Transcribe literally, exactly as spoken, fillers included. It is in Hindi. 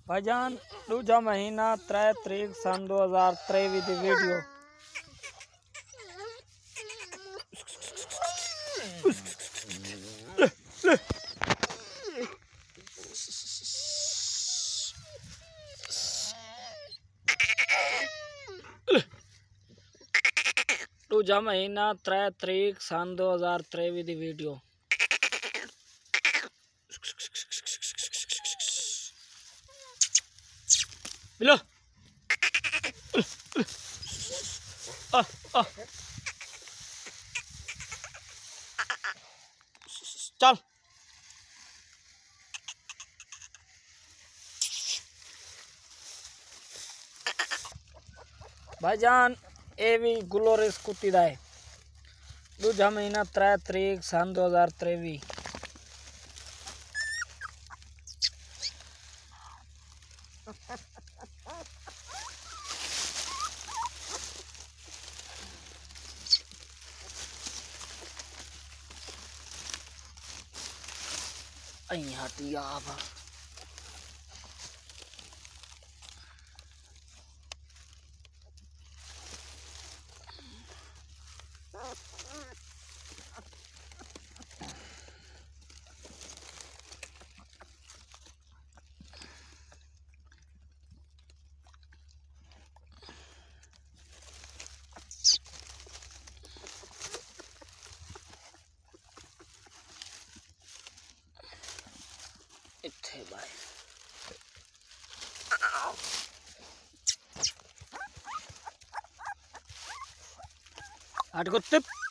भाईजान दूजा महीना त्रै तरीक सन दो हजार तेईस दी वीडियो। दूजा महीना त्रै तरीक सन दो हजार तेईस दी वीडियो। मिलो आ, आ। चल भाईजान ये भी ग्लोरियस कुत्ती दा है। दूजा महीना त्रै तरीक सन दो हजार तेईस। हटिया इत्थे भाई हट कुत्ते।